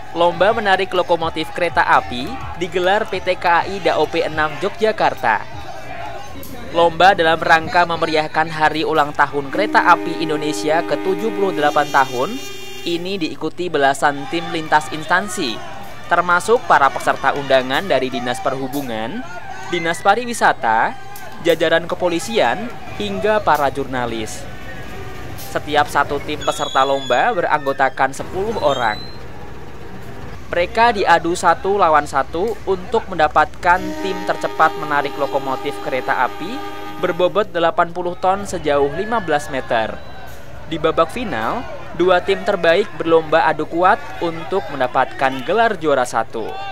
Lomba menarik lokomotif kereta api digelar PT KAI Daop 6 Yogyakarta. Lomba dalam rangka memeriahkan hari ulang tahun Kereta Api Indonesia ke-78 tahun ini diikuti belasan tim lintas instansi, termasuk para peserta undangan dari Dinas Perhubungan, Dinas Pariwisata, jajaran kepolisian, hingga para jurnalis. Setiap satu tim peserta lomba beranggotakan 10 orang. Mereka diadu 1 lawan 1 untuk mendapatkan tim tercepat menarik lokomotif kereta api berbobot 80 ton sejauh 15 meter. Di babak final, 2 tim terbaik berlomba adu kuat untuk mendapatkan gelar juara 1.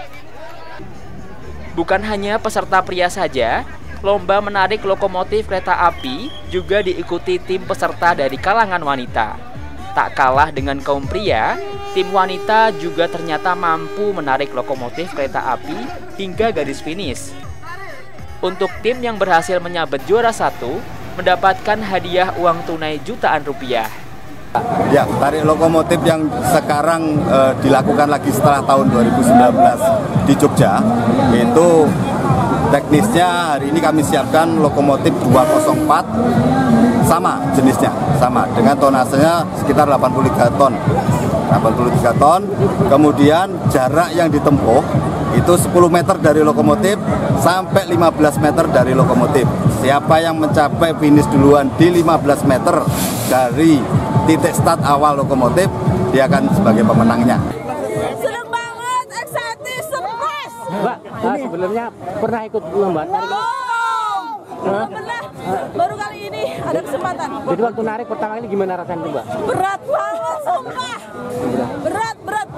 Bukan hanya peserta pria saja, lomba menarik lokomotif kereta api juga diikuti tim peserta dari kalangan wanita. Tak kalah dengan kaum pria, tim wanita juga ternyata mampu menarik lokomotif kereta api hingga garis finish. Untuk tim yang berhasil menyabet juara 1, mendapatkan hadiah uang tunai jutaan rupiah. Ya, tarik lokomotif yang sekarang dilakukan lagi setelah tahun 2019 di Jogja, itu teknisnya hari ini kami siapkan lokomotif 204 sama jenisnya, sama dengan tonasenya sekitar 83 ton. Kemudian jarak yang ditempuh itu 10 meter dari lokomotif sampai 15 meter dari lokomotif. Siapa yang mencapai finish duluan di 15 meter dari titik start awal lokomotif, dia akan sebagai pemenangnya. Senang banget, excited, surprise. Mbak, sebelumnya pernah ikut lomba tarik? Belum pernah, baru kali ini ada kesempatan. Jadi waktu narik pertama ini gimana rasanya Mbak? Berat banget, sumpah. Berat.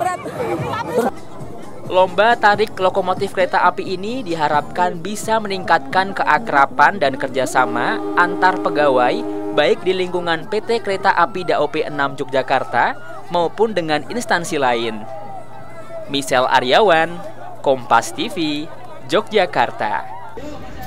Lomba tarik lokomotif kereta api ini diharapkan bisa meningkatkan keakraban dan kerjasama antar pegawai baik di lingkungan PT Kereta Api Daop 6 Yogyakarta maupun dengan instansi lain. Michelle Aryawan, Kompas TV, Yogyakarta.